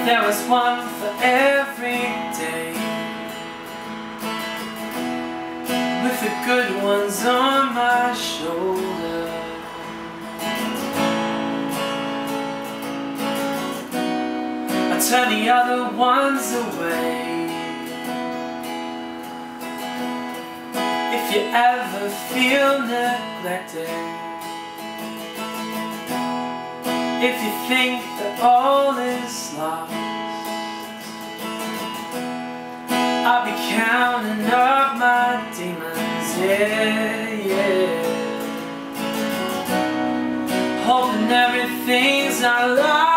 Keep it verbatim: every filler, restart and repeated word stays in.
there was one for every day, with the good ones on my shoulder. I turn the other ones away. If you ever feel neglected, if you think that all is lost, I'll be counting up my demons, yeah, yeah, hoping everything's not lost.